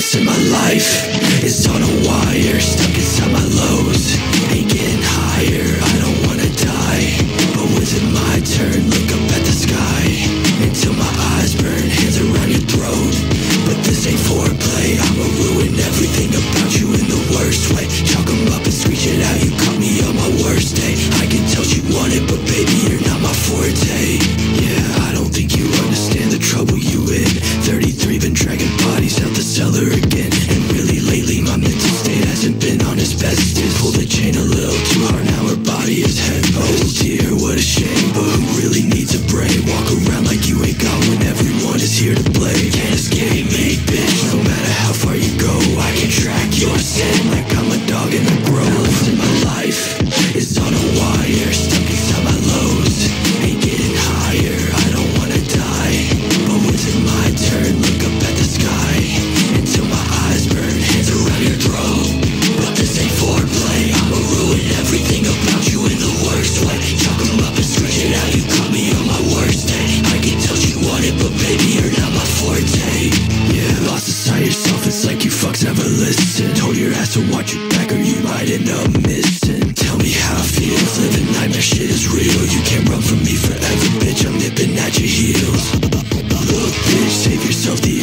lost in my life is on a wire, stuck inside my lows. Ain't getting higher, I don't wanna die. But was it my turn? Look up at the sky until my eyes burn, hands around your throat. But this ain't foreplay, I'ma ruin everything about you in the worst way. Chalk 'em up and screech it out, you caught me on my worst day. I can tell she wanted, but baby, you're not my forte. Yeah, I don't think you understand the trouble you in. 33 been dragging bodies out the cellar again. And really lately my mental state hasn't been on its best. Pull the chain a little too hard, now her body is heavy. Oh dear, what a shame, but who really needs a brain? Walk around like you ain't got one, everyone is here to play. Can't escape me, bitch, no matter how far you go. I can track your sin like I'm a dog in the grove. In my life is on a wire, stuck inside my lows. Ain't getting higher, I don't wanna die. But was it my turn? Look up at the sky until my eyes burn, hands around your throat. But this ain't foreplay, I'ma ruin everything about you in the worst way. Chalk 'em up and switch it out, you caught me on my worst day. I can tell she wanted, but baby, you're not my forte. Yeah, lost inside yourself, it's like you fucks never listen. Told your ass to watch your back or you might end up missing. Tell me how it feels, living nightmare shit is real. You can't run from me forever, bitch, I'm nipping at your heels. Look, bitch, save yourself the